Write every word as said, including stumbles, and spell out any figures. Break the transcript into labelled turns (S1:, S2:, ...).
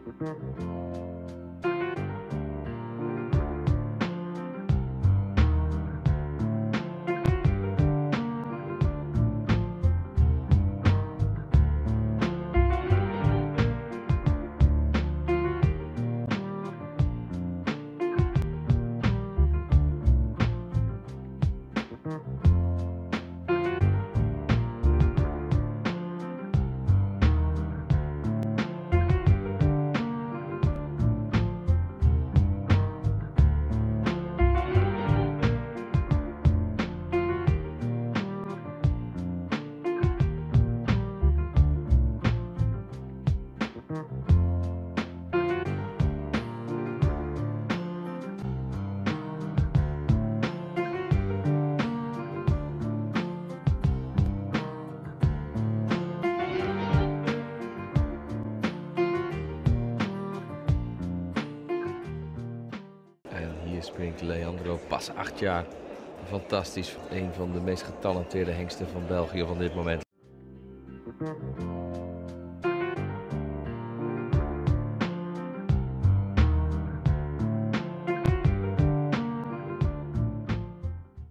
S1: En hier springt Leandro, pas acht jaar. Fantastisch, een van de meest getalenteerde hengsten van België van dit moment.